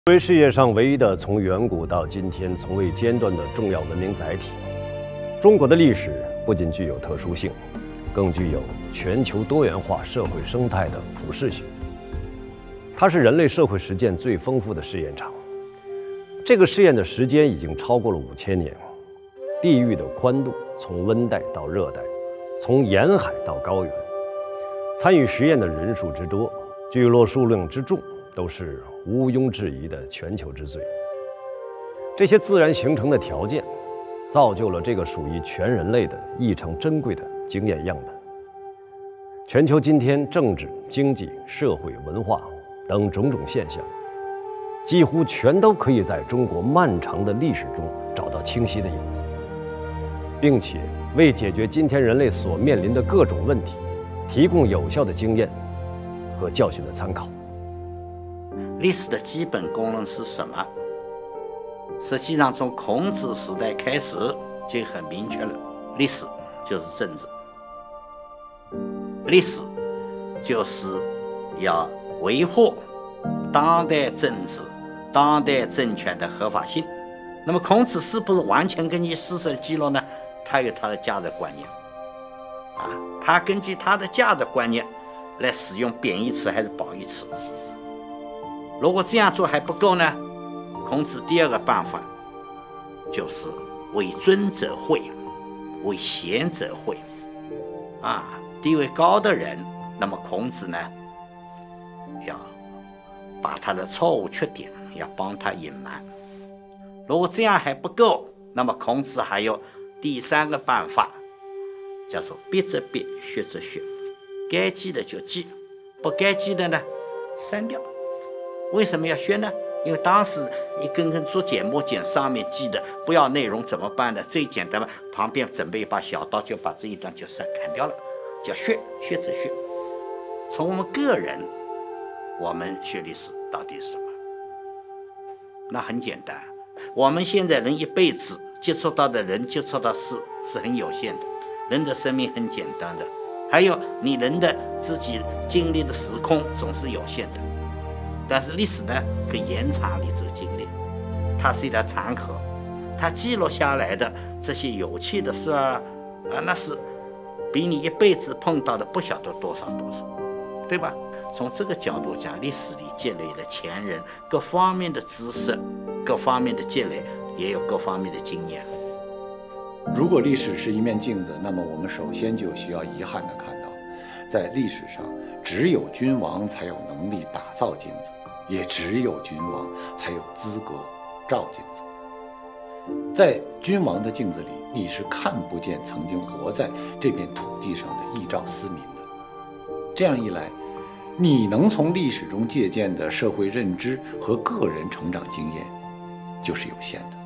作为世界上唯一的从远古到今天从未间断的重要文明载体，中国的历史不仅具有特殊性，更具有全球多元化社会生态的普适性。它是人类社会实践最丰富的试验场。这个试验的时间已经超过了5000年，地域的宽度从温带到热带，从沿海到高原，参与实验的人数之多，聚落数量之众，都是毋庸置疑的全球之最。这些自然形成的条件，造就了这个属于全人类的异常珍贵的经验样本。全球今天政治、经济、社会、文化等种种现象，几乎全都可以在中国漫长的历史中找到清晰的影子，并且为解决今天人类所面临的各种问题，提供有效的经验和教训的参考。 历史的基本功能是什么？实际上，从孔子时代开始就很明确了，历史就是政治，历史就是要维护当代政治、当代政权的合法性。那么，孔子是不是完全根据事实的记录呢？他有他的价值观念，他根据他的价值观念来使用贬义词还是褒义词。如果这样做还不够呢，孔子第二个办法就是为尊者讳，为贤者讳。地位高的人，那么孔子呢，要把他的错误缺点要帮他隐瞒。如果这样还不够，那么孔子还有第三个办法，叫做别则别，学则学。该记的就记，不该记的呢，删掉。为什么要学呢？因为当时一根根竹简木简上面记的不要内容怎么办呢？最简单嘛，旁边准备一把小刀，就把这一段就砍掉了，叫学，学则学。从我们个人，我们学历史到底是什么？那很简单，我们现在人一辈子接触到的人、接触到事是很有限的，人的生命很简单的，还有你人的自己经历的时空总是有限的。但是历史呢，可以延长你这个经历，它是一条长河，它记录下来的这些有趣的事那是比你一辈子碰到的不晓得多少，对吧？从这个角度讲，历史里积累了前人各方面的知识，各方面的积累，也有各方面的经验。 如果历史是一面镜子，那么我们首先就需要遗憾地看到，在历史上，只有君王才有能力打造镜子，也只有君王才有资格照镜子。在君王的镜子里，你是看不见曾经活在这片土地上的一朝思民的。这样一来，你能从历史中借鉴的社会认知和个人成长经验就是有限的。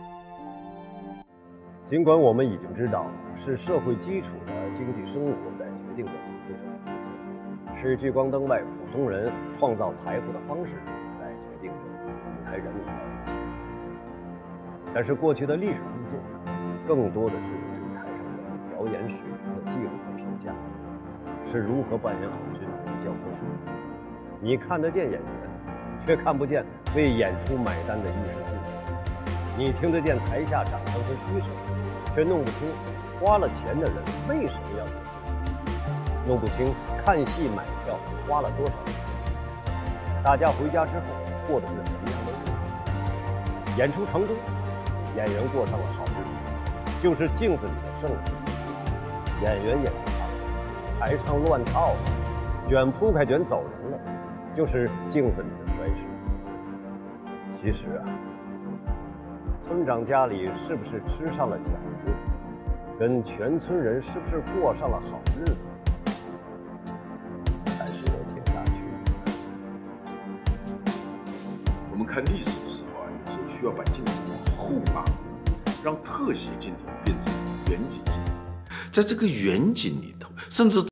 尽管我们已经知道是社会基础的经济生活在决定着统治者的决策，是聚光灯外普通人创造财富的方式在决定着舞台人物的人性。但是过去的历史工作更多的是对台上的表演水平的记录和评价，是如何扮演好角色的教科书。你看得见演员，却看不见为演出买单的艺术家；你听得见台下掌声和嘘声，却弄不清花了钱的人为什么要弄不清看戏买票花了多少钱，大家回家之后过的是什么样的日子？演出成功，演员过上了好日子，就是镜子里的胜利；演员演不好，台上乱套了，卷铺盖卷走人了，就是镜子里的衰事。其实村长家里是不是吃上了饺子，跟全村人是不是过上了好日子，还是有挺大区别。 我们看历史的时候有时候需要把镜头往后拉，让特写镜头变成远景镜头，在这个远景里头，甚至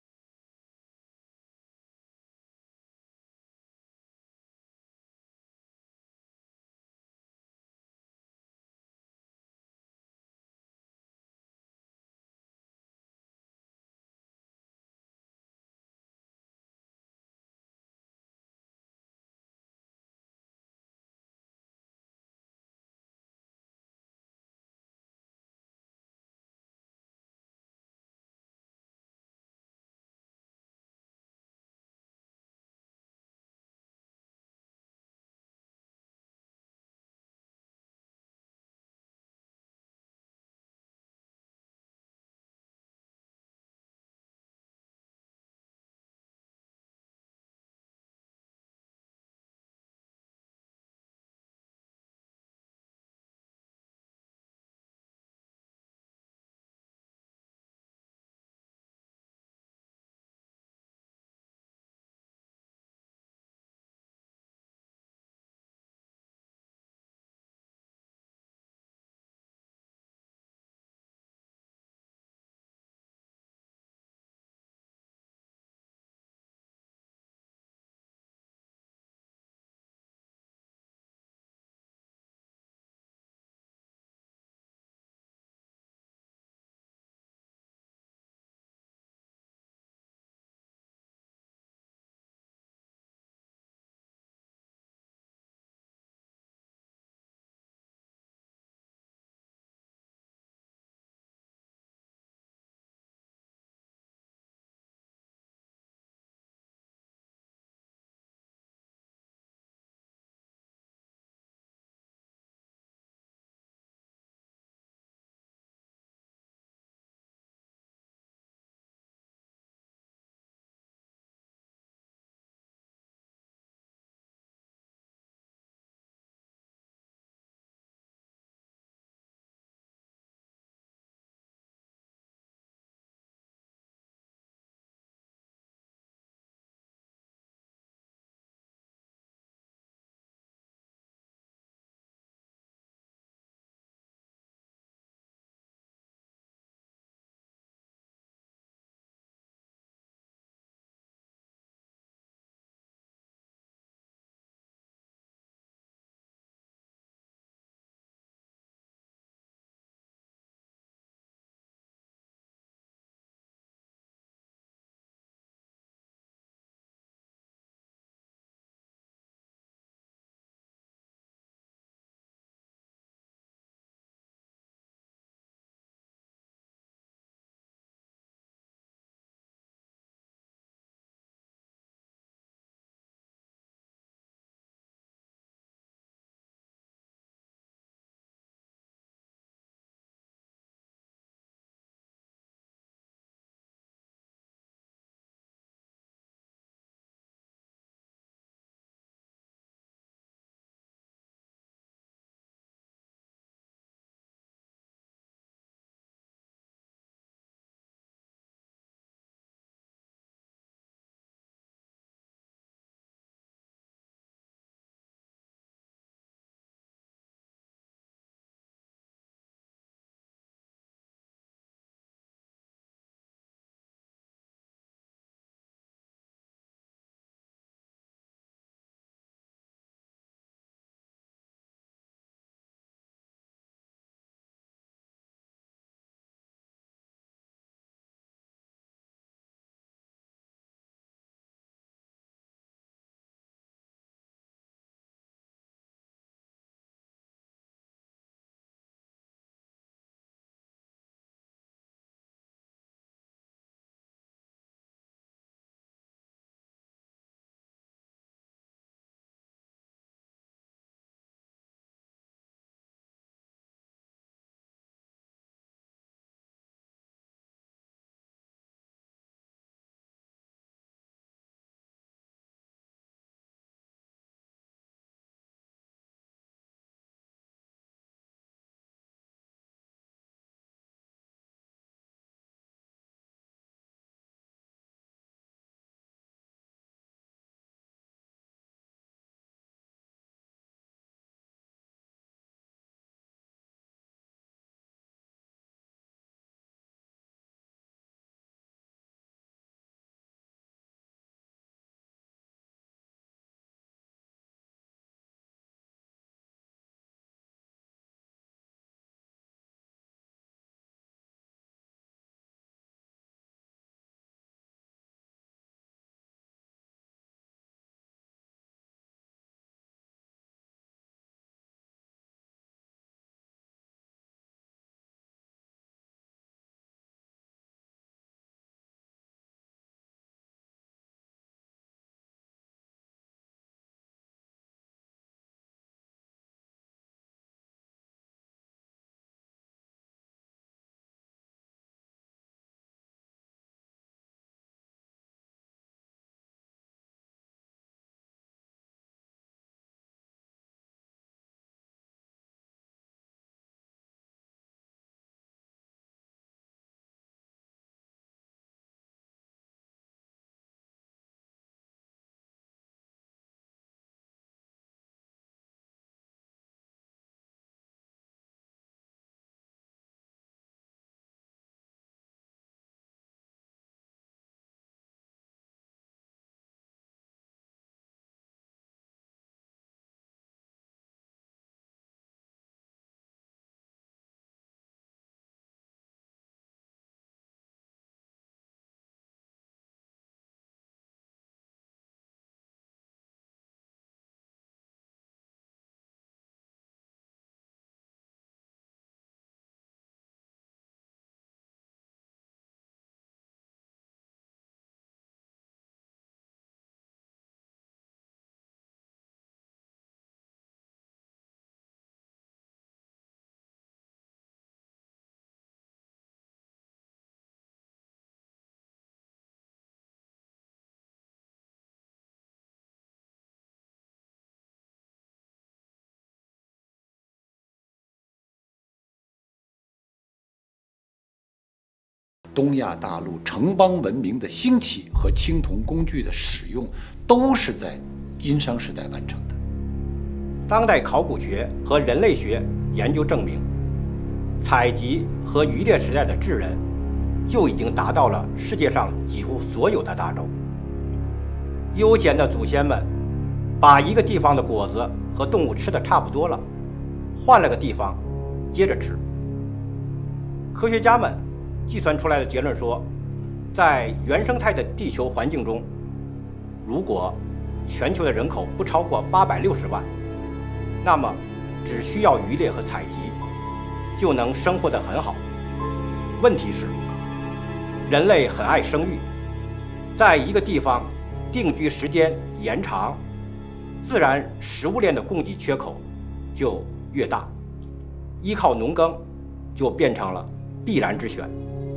东亚大陆城邦文明的兴起和青铜工具的使用，都是在殷商时代完成的。 当代考古学和人类学研究证明，采集和渔猎时代的智人就已经达到了世界上几乎所有的大洲。悠闲的祖先们把一个地方的果子和动物吃的差不多了，换了个地方接着吃。科学家们计算出来的结论说，在原生态的地球环境中，如果全球的人口不超过860万，那么只需要渔猎和采集就能生活得很好。问题是，人类很爱生育，在一个地方定居时间延长，自然食物链的供给缺口就越大，依靠农耕就变成了必然之选。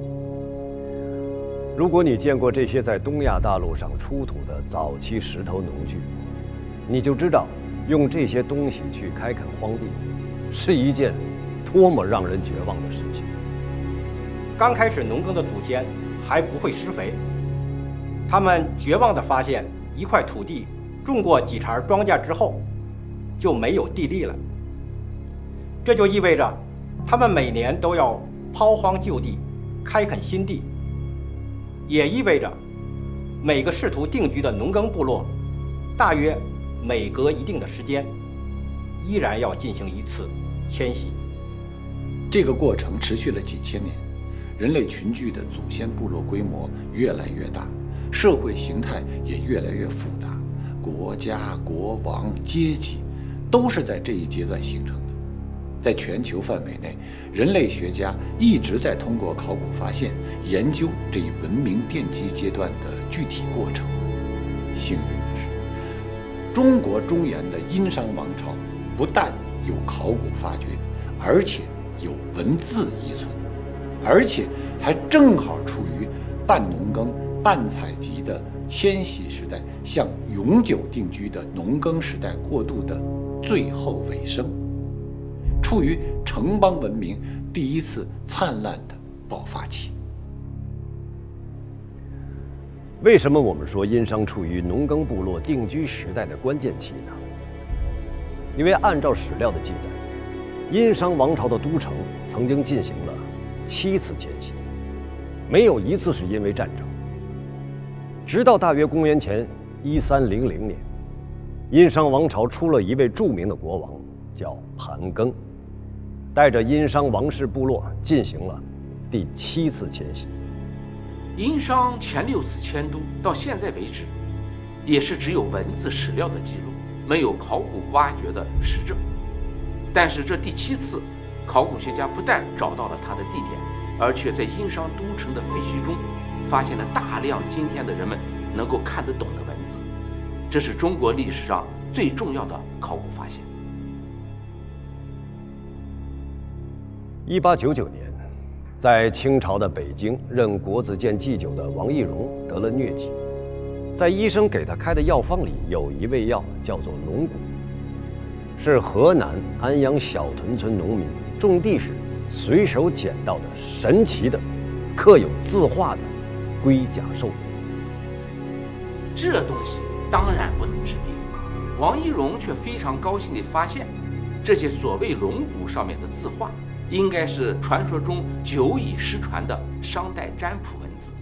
如果你见过这些在东亚大陆上出土的早期石头农具，你就知道用这些东西去开垦荒地，是一件多么让人绝望的事情。 刚开始农耕的祖先还不会施肥，他们绝望地发现，一块土地种过几茬庄稼之后，就没有地力了。这就意味着，他们每年都要抛荒就地，开垦新地，也意味着每个试图定居的农耕部落，大约每隔一定的时间，依然要进行一次迁徙。 这个过程持续了几千年，人类群居的祖先部落规模越来越大，社会形态也越来越复杂，国家、国王、阶级都是在这一阶段形成的。在全球范围内，人类学家一直在通过考古发现研究这一文明奠基阶段的具体过程。幸运的是，中国中原的殷商王朝不但有考古发掘，而且有文字遗存，而且还正好处于半农耕半采集的迁徙时代向永久定居的农耕时代过渡的最后尾声，处于城邦文明第一次灿烂的爆发期。 为什么我们说殷商处于农耕部落定居时代的关键期呢？因为按照史料的记载，殷商王朝的都城曾经进行了7次迁徙，没有一次是因为战争。直到大约公元前1300年，殷商王朝出了一位著名的国王，叫盘庚，带着殷商王室部落进行了第7次迁徙。 殷商前6次迁都到现在为止，也是只有文字史料的记录，没有考古挖掘的实证。但是这第7次，考古学家不但找到了它的地点，而且在殷商都城的废墟中发现了大量今天的人们能够看得懂的文字，这是中国历史上最重要的考古发现。 1899年，在清朝的北京任国子监祭酒的王懿荣得了疟疾，在医生给他开的药方里有一味药叫做龙骨，是河南安阳小屯村农民种地时随手捡到的神奇的刻有字画的龟甲兽。 这东西当然不能治病，王懿荣却非常高兴地发现，这些所谓龙骨上面的字画，应该是传说中久已失传的商代占卜文字。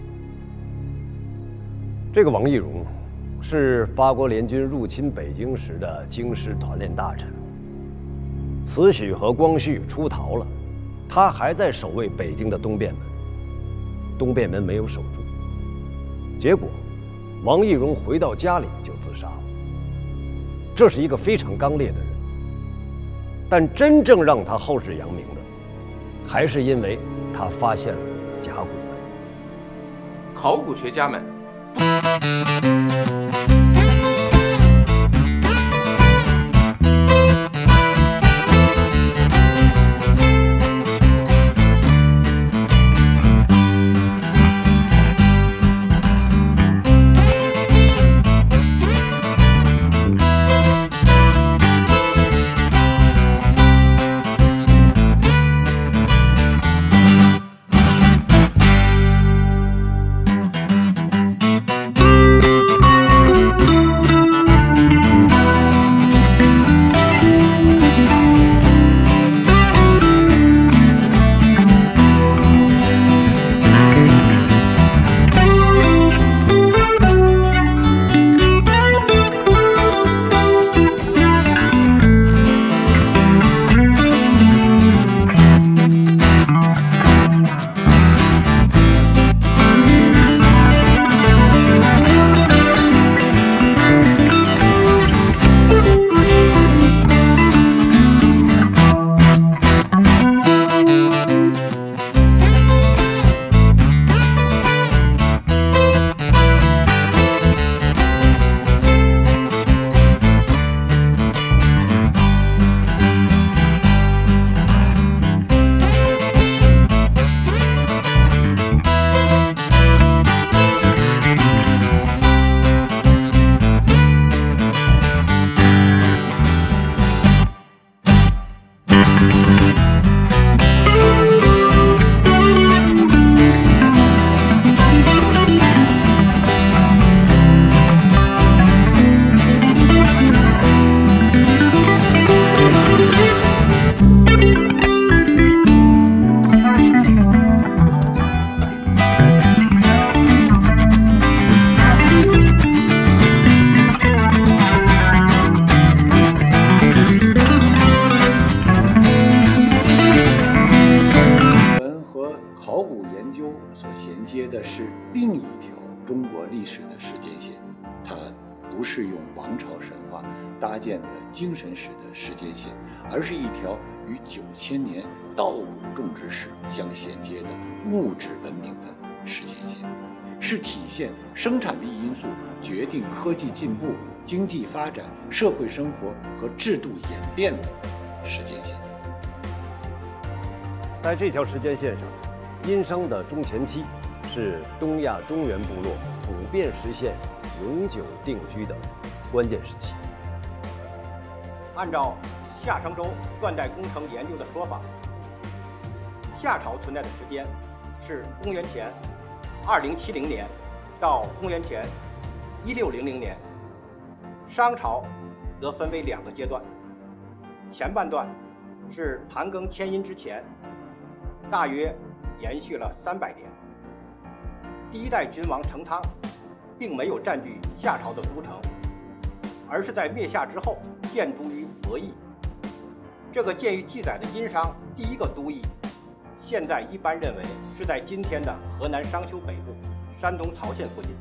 这个王懿荣是八国联军入侵北京时的京师团练大臣，慈禧和光绪出逃了，他还在守卫北京的东便门，东便门没有守住，结果王懿荣回到家里就自杀了。这是一个非常刚烈的人，但真正让他后世扬名的，还是因为他发现了甲骨文。 考古学家们是另一条中国历史的时间线，它不是用王朝神话搭建的精神史的时间线，而是一条与9000年稻谷种植史相衔接的物质文明的时间线，是体现生产力因素决定科技进步、经济发展、社会生活和制度演变的时间线。 在这条时间线上，殷商的中前期是东亚中原部落普遍实现永久定居的关键时期。 按照夏商周断代工程研究的说法，夏朝存在的时间是公元前2070年到公元前1600年，商朝则分为2个阶段，前半段是盘庚迁殷之前，大约延续了300年。第一代君王成汤并没有占据夏朝的都城，而是在灭夏之后建都于亳邑。这个见于记载的殷商第一个都邑，现在一般认为是在今天的河南商丘北部、山东曹县附近。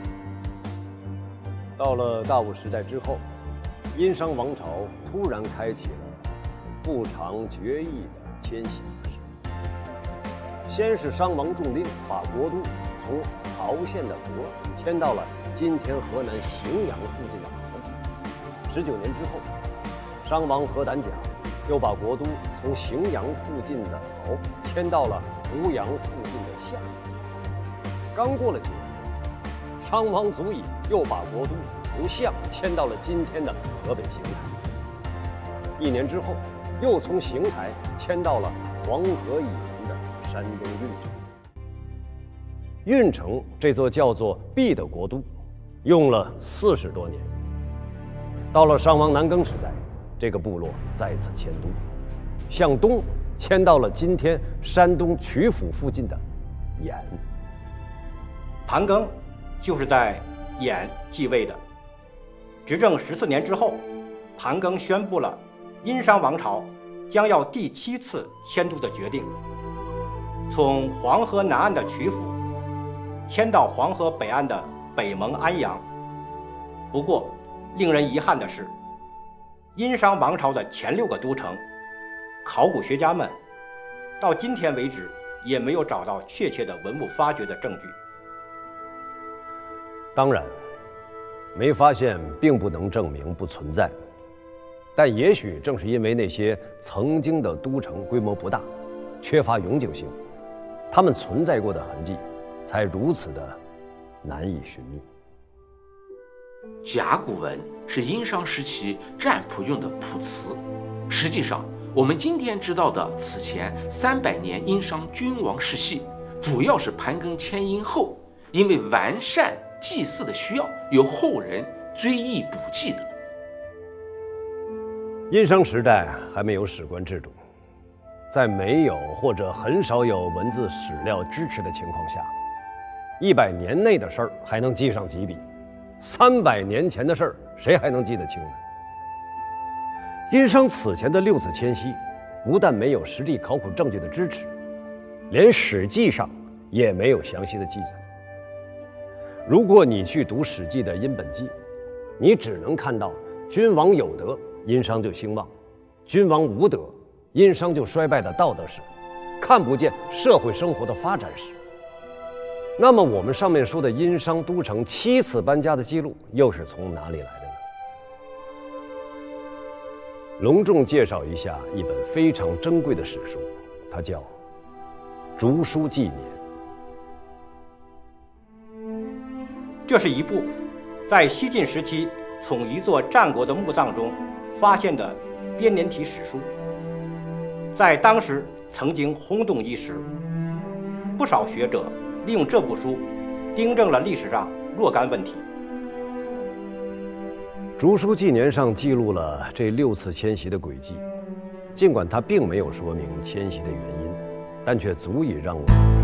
到了大武时代之后，殷商王朝突然开启了不长决议的迁徙模式。先是商王重令把国都从曹县的亳迁到了今天河南荥阳附近的濠。19年之后，商王何胆甲又把国都从荥阳附近的濠迁到了湖阳附近的象。刚过了9年，商王祖乙又把国都从象迁到了今天的河北邢台。1年之后，又从邢台迁到了黄河以南的山东运城。运城这座叫做毕的国都，用了40多年。到了商王南庚时代，这个部落再次迁都，向东迁到了今天山东曲阜附近的兖。 盘庚就是在兖继位的。执政14年之后，盘庚宣布了殷商王朝将要第7次迁都的决定，从黄河南岸的曲阜迁到黄河北岸的北蒙安阳。不过，令人遗憾的是，殷商王朝的前6个都城，考古学家们到今天为止也没有找到确切的文物发掘的证据。 当然，没发现并不能证明不存在，但也许正是因为那些曾经的都城规模不大，缺乏永久性，它们存在过的痕迹才如此的难以寻觅。 甲骨文是殷商时期占卜用的卜辞，实际上我们今天知道的此前300年殷商君王世系，主要是盘庚迁殷后，因为完善祭祀的需要，由后人追忆补记的。 殷商时代还没有史官制度，在没有或者很少有文字史料支持的情况下，100年内的事儿还能记上几笔，300年前的事儿谁还能记得清呢？殷商此前的6次迁徙，不但没有实地考古证据的支持，连史记上也没有详细的记载。如果你去读《史记》的《殷本纪》，你只能看到君王有德，殷商就兴旺；君王无德，殷商就衰败的道德史，看不见社会生活的发展史。那么我们上面说的殷商都城7次搬家的记录又是从哪里来的呢？隆重介绍一下一本非常珍贵的史书，它叫《竹书纪年》。 这是一部在西晋时期从一座战国的墓葬中发现的编年体史书，在当时曾经轰动一时。不少学者利用这部书订正了历史上若干问题。 《竹书纪年》上记录了这6次迁徙的轨迹，尽管它并没有说明迁徙的原因，但却足以让我们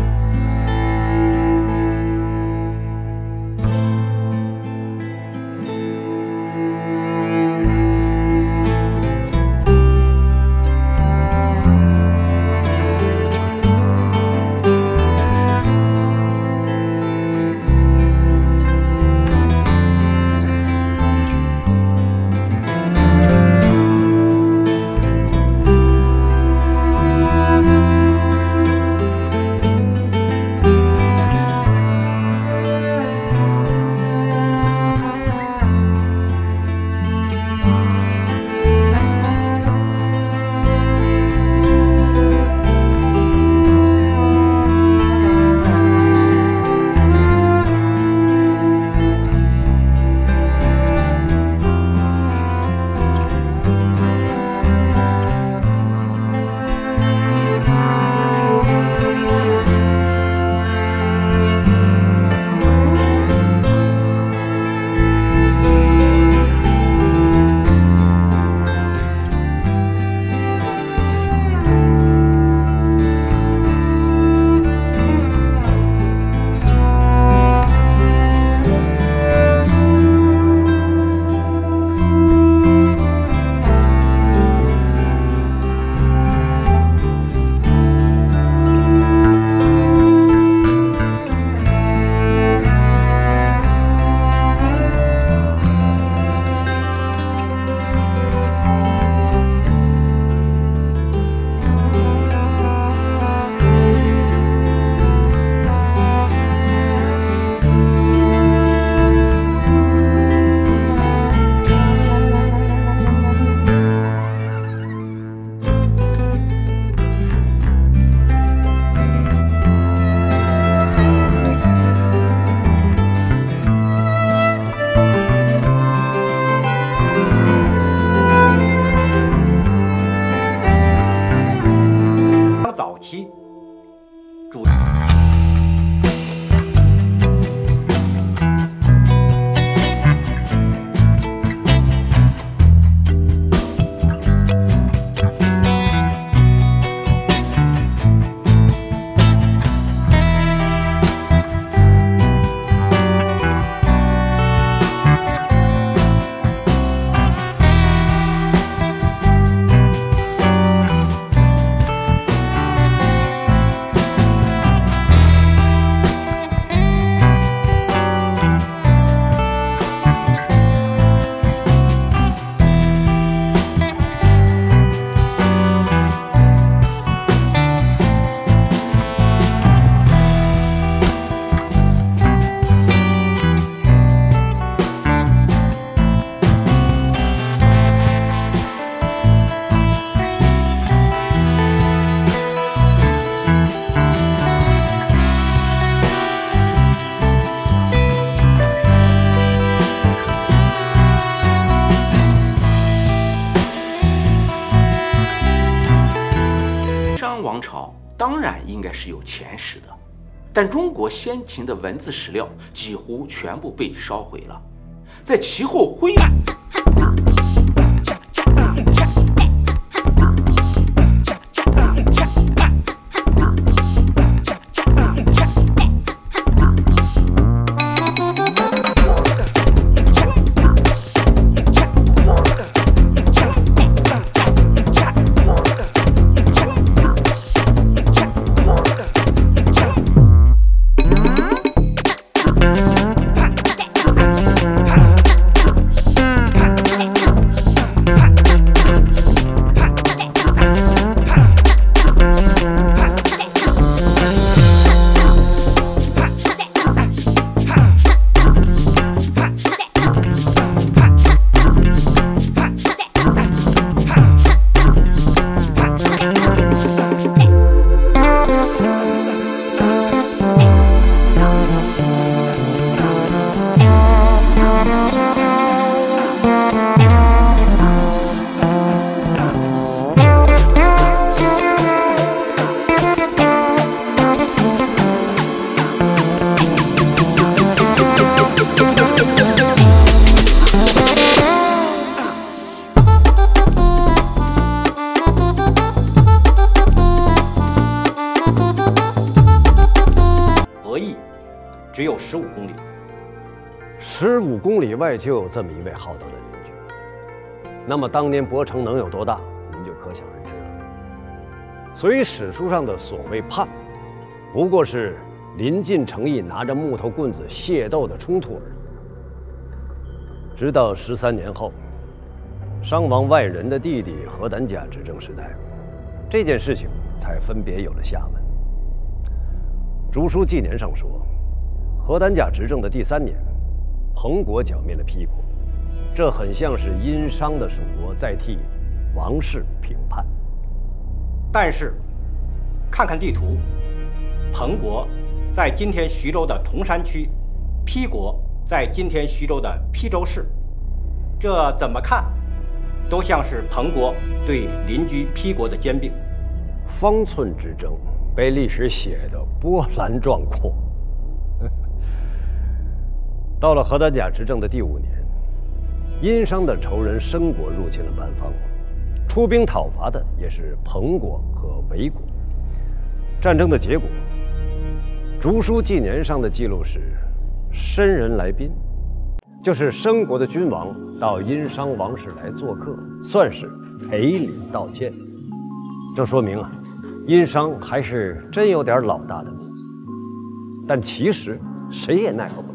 商王朝当然应该是有前史的，但中国先秦的文字史料几乎全部被烧毁了，在其后恢复。 只有15公里。 15公里外就有这么一位好斗的邻居，那么当年亳城能有多大，您就可想而知了。所以史书上的所谓叛，不过是临近城邑拿着木头棍子械斗的冲突而已。直到13年后，商王外人的弟弟何胆甲执政时代，这件事情才分别有了下文。竹书纪年上说，何胆甲执政的第3年，彭国剿灭了丕国，这很像是殷商的蜀国在替王室平叛。 但是，看看地图，彭国在今天徐州的铜山区，丕国在今天徐州的邳州市，这怎么看，都像是彭国对邻居丕国的兼并。 方寸之争被历史写得波澜壮阔。到了何胆甲执政的第5年，殷商的仇人申国入侵了蛮方，出兵讨伐的也是彭国和韦国。战争的结果，竹书纪年上的记录是：申人来宾，就是申国的君王到殷商王室来做客，算是赔礼道歉。这说明啊，殷商还是真有点老大的面子。但其实谁也奈何不了。